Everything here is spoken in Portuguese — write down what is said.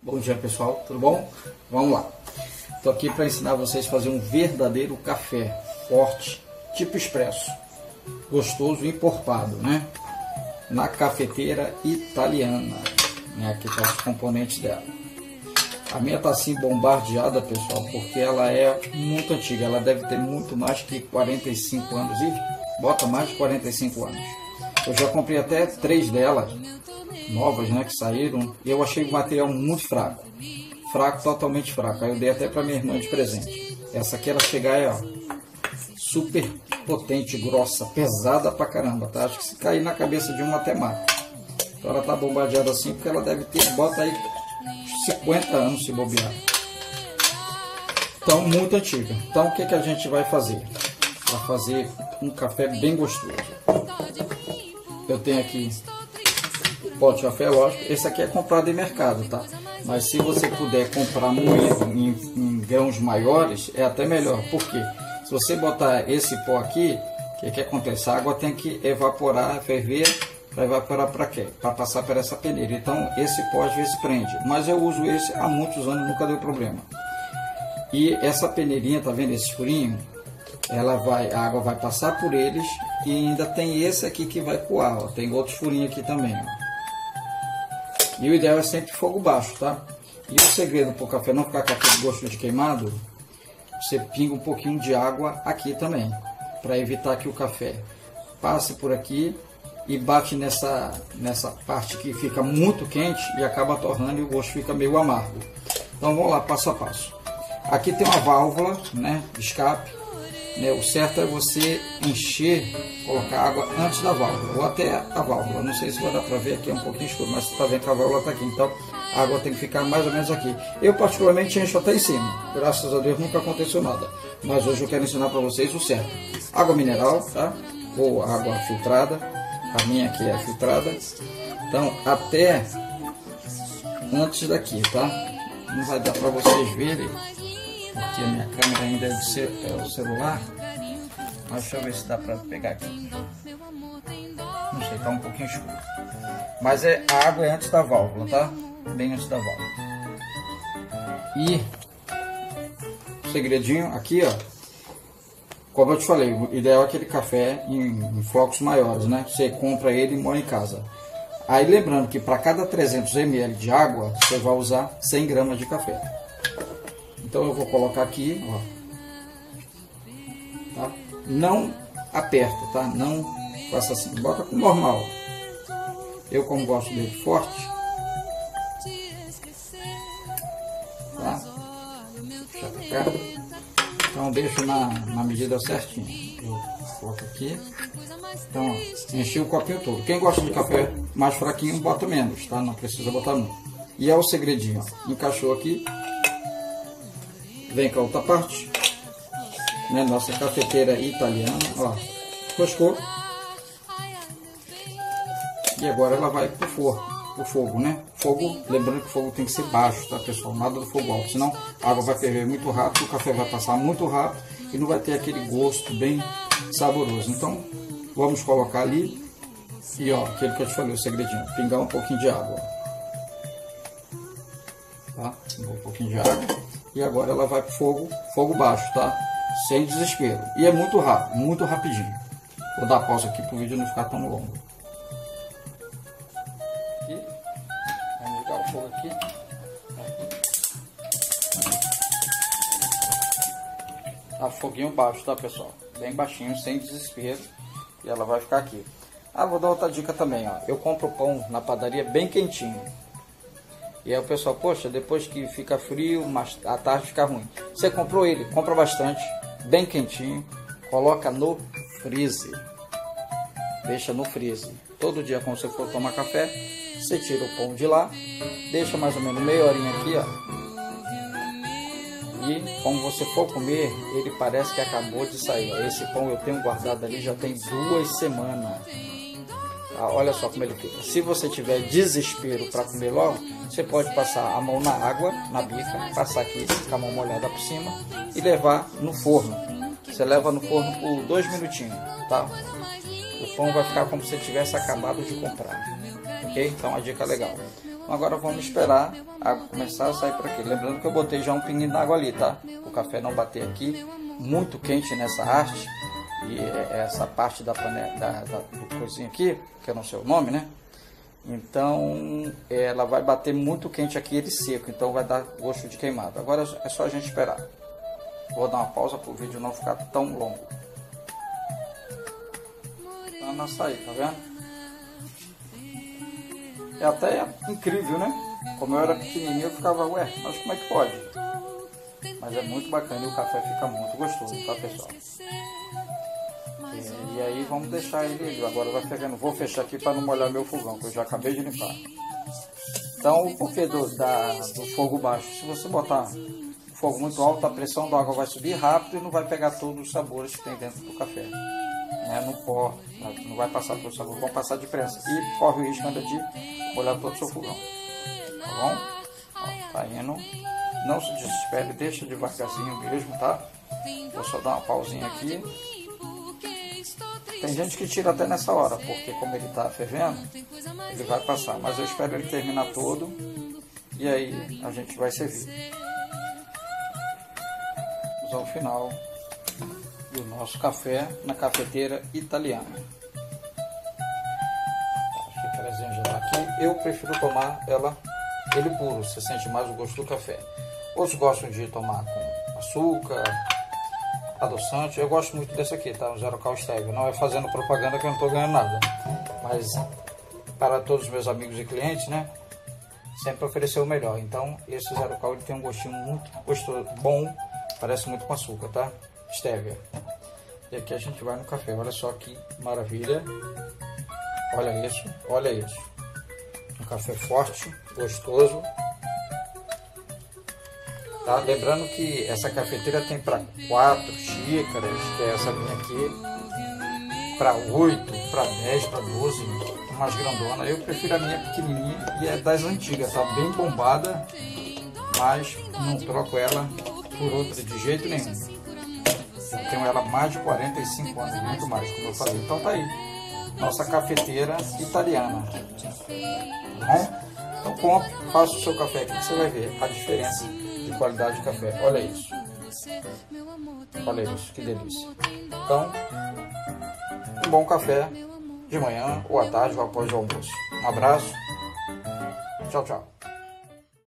Bom dia pessoal, tudo bom? Vamos lá. Estou aqui para ensinar vocês a fazer um verdadeiro café forte, tipo expresso, gostoso e encorpado, né? Na cafeteira italiana, né? Aqui estão os componentes dela. A minha está assim bombardeada, pessoal, porque ela é muito antiga. Ela deve ter muito mais que 45 anos e bota mais de 45 anos. Eu já comprei até 3 delas novas, né, que saíram, e eu achei o material muito fraco, totalmente fraco. Aí eu dei até para minha irmã de presente. Essa aqui ela chega aí, ó, super potente, grossa, pesada pra caramba, tá? Acho que se cair na cabeça de uma até mata. Então ela tá bombardeada assim porque ela deve ter, bota aí 50 anos se bobear. Então muito antiga. Então o que a gente vai fazer? Vai fazer um café bem gostoso. Eu tenho aqui pó de café, lógico. Esse aqui é comprado em mercado, tá? Mas se você puder comprar moído em grãos maiores, é até melhor. Por quê? Se você botar esse pó aqui, o que acontece? A água tem que evaporar, ferver, vai evaporar para quê? Para passar por essa peneira. Então esse pó às vezes prende. Mas eu uso esse há muitos anos, nunca deu problema. E essa peneirinha, tá vendo esse furinho? A água vai passar por eles e ainda tem esse aqui que vai coar, ó. Tem outros furinhos aqui também, ó. E o ideal é sempre fogo baixo, tá? E o segredo para o café não ficar com aquele gosto de queimado, você pinga um pouquinho de água aqui também, para evitar que o café passe por aqui e bate nessa parte que fica muito quente e acaba torrando e o gosto fica meio amargo. Então vamos lá, passo a passo. Aqui tem uma válvula, né, de escape. O certo é você colocar água antes da válvula, ou até a válvula. Não sei se vai dar para ver, aqui é um pouquinho escuro, mas você está vendo que a válvula está aqui, então a água tem que ficar mais ou menos aqui. Eu particularmente encho até em cima, graças a Deus nunca aconteceu nada, mas hoje eu quero ensinar para vocês o certo. Água mineral, tá? Ou água filtrada, a minha aqui é filtrada, então até antes daqui, tá? Não vai dar para vocês verem, porque a minha câmera ainda é o celular, mas deixa eu ver se dá para pegar aqui. Não sei, tá um pouquinho escuro. Mas a água é antes da válvula, tá? Bem antes da válvula. E o segredinho aqui, ó, como eu te falei, o ideal é aquele café em flocos maiores, né? Você compra ele e moe em casa. Aí lembrando que para cada 300 ml de água, você vai usar 100 gramas de café. Então eu vou colocar aqui, ó, tá? Não aperta, tá? Não faça assim, bota com normal. Eu, como gosto dele forte, tá? Deixa pra cá. Então deixo na medida certinha. Eu coloco aqui. Então, ó, enchi o copinho todo. Quem gosta de café mais fraquinho, bota menos, tá? Não precisa botar muito. E é o segredinho, ó. Encaixou aqui. Vem com a outra parte, né? Nossa cafeteira italiana, ó, roscou. E agora ela vai pro fogo, né? Fogo, lembrando que o fogo tem que ser baixo, tá, pessoal? Nada do fogo alto, senão a água vai ferver muito rápido, o café vai passar muito rápido e não vai ter aquele gosto bem saboroso. Então, vamos colocar ali e, ó, aquele que eu te falei, o segredinho, pingar um pouquinho de água, tá? Um pouquinho de água. E agora ela vai para fogo baixo, tá? Sem desespero. E é muito rápido, muito rapidinho. Vou dar pausa aqui para o vídeo não ficar tão longo. Aqui. Vamos ligar o fogo aqui. Tá, foguinho baixo, tá, pessoal? Bem baixinho, sem desespero. E ela vai ficar aqui. Ah, vou dar outra dica também, ó. Eu compro pão na padaria bem quentinho. E aí o pessoal, poxa, depois que fica frio, mas à tarde fica ruim. Você comprou ele, compra bastante, bem quentinho, coloca no freezer. Deixa no freezer. Todo dia quando você for tomar café, você tira o pão de lá, deixa mais ou menos meia horinha aqui, ó. E quando você for comer, ele parece que acabou de sair. Ó. Esse pão eu tenho guardado ali já tem 2 semanas. Ah, olha só como ele fica. Se você tiver desespero para comer logo, você pode passar a mão na água, na bica, passar aqui com a mão molhada por cima e levar no forno. Você leva no forno por 2 minutinhos, tá? O pão vai ficar como se você tivesse acabado de comprar, ok? Então, uma dica legal. Agora vamos esperar a água começar a sair por aqui. Lembrando que eu botei já um pinguinho d'água ali, tá? O café não bater aqui, muito quente nessa haste. E essa parte da panela, do coisinho aqui, que eu não sei o nome, né? Então ela vai bater muito quente aqui, ele seco, então vai dar gosto de queimado. Agora é só a gente esperar. Vou dar uma pausa para o vídeo não ficar tão longo. Tá no açaí, tá vendo? É até incrível, né? Como eu era pequenininho, eu ficava, ué, mas como é que pode? Mas é muito bacana e o café fica muito gostoso, tá, pessoal? E aí vamos deixar ele, agora vai fervendo. Vou fechar aqui para não molhar meu fogão, que eu já acabei de limpar. Então, o porquê do fogo baixo? Se você botar o fogo muito alto, a pressão da água vai subir rápido e não vai pegar todos os sabores que tem dentro do café. Né? No pó, não vai passar todo o sabor, vão passar depressa. E corre o risco ainda de molhar todo o seu fogão. Tá bom? Ó, tá indo. Não se desespere, deixa devagarzinho mesmo, tá? Vou só dar uma pausinha aqui. Tem gente que tira até nessa hora, porque como ele está fervendo, ele vai passar. Mas eu espero ele terminar todo e aí a gente vai servir. Vamos ao final do nosso café na cafeteira italiana. A xícarazinha já está aqui. Eu prefiro tomar ele puro, você sente mais o gosto do café. Outros gostam de tomar com açúcar, adoçante. Eu gosto muito desse aqui, tá? O Zero Cal Stevia. Não é fazendo propaganda que eu não estou ganhando nada, mas para todos os meus amigos e clientes, né, sempre oferecer o melhor. Então esse Zero Cal ele tem um gostinho muito gostoso, bom, parece muito com açúcar, tá? Stevia. E aqui a gente vai no café. Olha só que maravilha. Olha isso, olha isso. Um café forte, gostoso. Tá? Lembrando que essa cafeteira tem para 4 xícaras, que é essa minha aqui, para 8, para 10, para 12, umas grandonas. Eu prefiro a minha pequenininha e é das antigas, tá bem bombada, mas não troco ela por outra de jeito nenhum. Eu tenho ela há mais de 45 anos, muito mais, como eu falei. Então tá aí, nossa cafeteira italiana. Tá bom? Então compre, faça o seu café aqui que você vai ver a diferença de qualidade de café. Olha isso. Olha isso, que delícia. Então, um bom café de manhã ou à tarde ou após o almoço. Um abraço. Tchau, tchau.